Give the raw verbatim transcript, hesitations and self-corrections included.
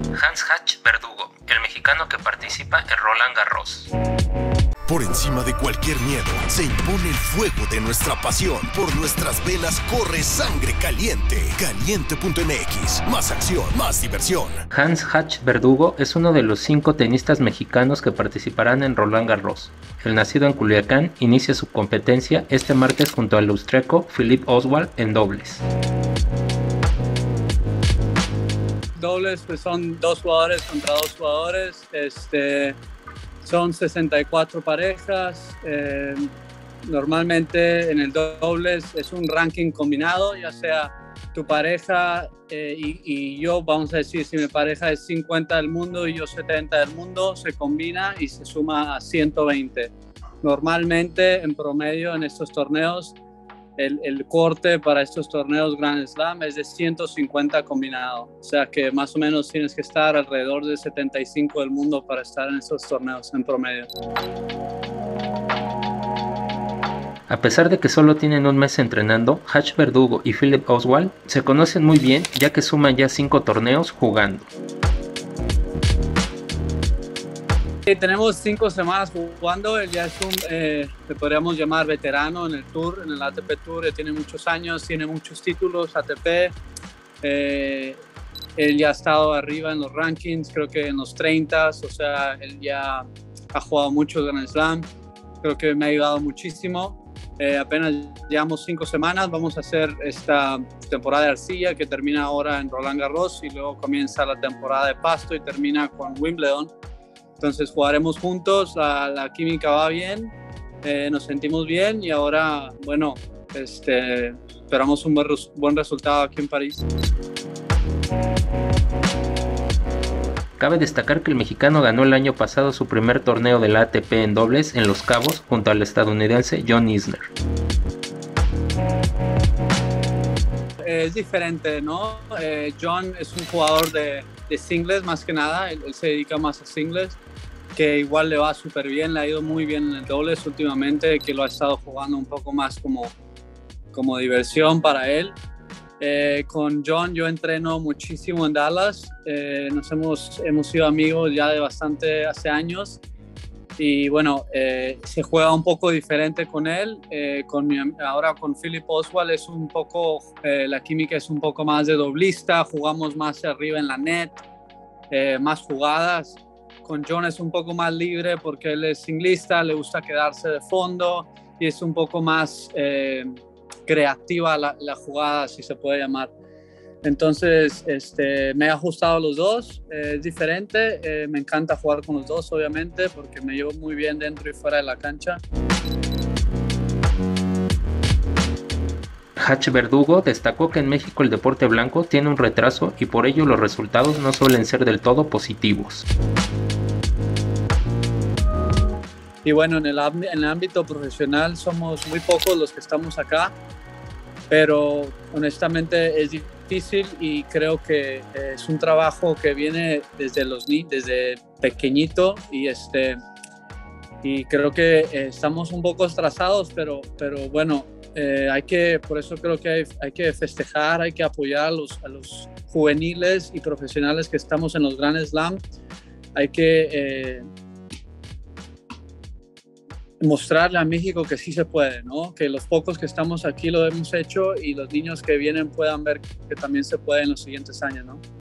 Hans Hatch Verdugo, el mexicano que participa en Roland Garros. Por encima de cualquier miedo, se impone el fuego de nuestra pasión. Por nuestras venas corre sangre caliente. Caliente punto m x. Más acción, más diversión. Hans Hatch Verdugo es uno de los cinco tenistas mexicanos que participarán en Roland Garros. El nacido en Culiacán inicia su competencia este martes junto al austriaco Philipp Oswald en dobles. Dobles pues son dos jugadores contra dos jugadores. Este... Son sesenta y cuatro parejas, eh, normalmente en el dobles es un ranking combinado, ya sea tu pareja eh, y, y yo, vamos a decir, si mi pareja es cincuenta del mundo y yo setenta del mundo, se combina y se suma a ciento veinte. Normalmente, en promedio, en estos torneos, el, el corte para estos torneos Grand Slam es de ciento cincuenta combinado. O sea que más o menos tienes que estar alrededor de setenta y cinco del mundo para estar en estos torneos en promedio. A pesar de que solo tienen un mes entrenando, Hatch Verdugo y Philipp Oswald se conocen muy bien ya que suman ya cinco torneos jugando. Sí, tenemos cinco semanas jugando. Él ya es un, eh, le podríamos llamar veterano en el Tour, en el A T P Tour. Él tiene muchos años, tiene muchos títulos A T P. Eh, él ya ha estado arriba en los rankings, creo que en los treinta, o sea, él ya ha jugado mucho Grand Slam. Creo que me ha ayudado muchísimo. Eh, apenas llevamos cinco semanas, vamos a hacer esta temporada de arcilla que termina ahora en Roland Garros y luego comienza la temporada de pasto y termina con Wimbledon. Entonces jugaremos juntos, la, la química va bien, eh, nos sentimos bien y ahora, bueno, este, esperamos un buen, buen resultado aquí en París. Cabe destacar que el mexicano ganó el año pasado su primer torneo de la A T P en dobles en Los Cabos junto al estadounidense John Isner. Es diferente, ¿no? Eh, John es un jugador de, de singles más que nada, él, él se dedica más a singles, que igual le va súper bien, le ha ido muy bien en el dobles últimamente, que lo ha estado jugando un poco más como, como diversión para él. Eh, con John yo entreno muchísimo en Dallas, eh, nos hemos, hemos sido amigos ya de bastante hace años y bueno, eh, se juega un poco diferente con él, eh, con mi, ahora con Philipp Oswald es un poco, eh, la química es un poco más de doblista, jugamos más arriba en la net, eh, más jugadas. Con John es un poco más libre porque él es singlista, le gusta quedarse de fondo y es un poco más eh, creativa la, la jugada, si se puede llamar. Entonces, este, me he ajustado a los dos, eh, es diferente, eh, me encanta jugar con los dos, obviamente, porque me llevo muy bien dentro y fuera de la cancha. Hatch Verdugo destacó que en México el deporte blanco tiene un retraso y por ello los resultados no suelen ser del todo positivos. Y bueno, en el, en el ámbito profesional somos muy pocos los que estamos acá, pero honestamente es difícil y creo que es un trabajo que viene desde, los, desde pequeñito y, este, y creo que estamos un poco atrasados, pero, pero bueno, eh, hay que, por eso creo que hay, hay que festejar, hay que apoyar a los, a los juveniles y profesionales que estamos en los Grand Slam, hay que eh, mostrarle a México que sí se puede, ¿no? Que los pocos que estamos aquí lo hemos hecho y los niños que vienen puedan ver que también se puede en los siguientes años, ¿no?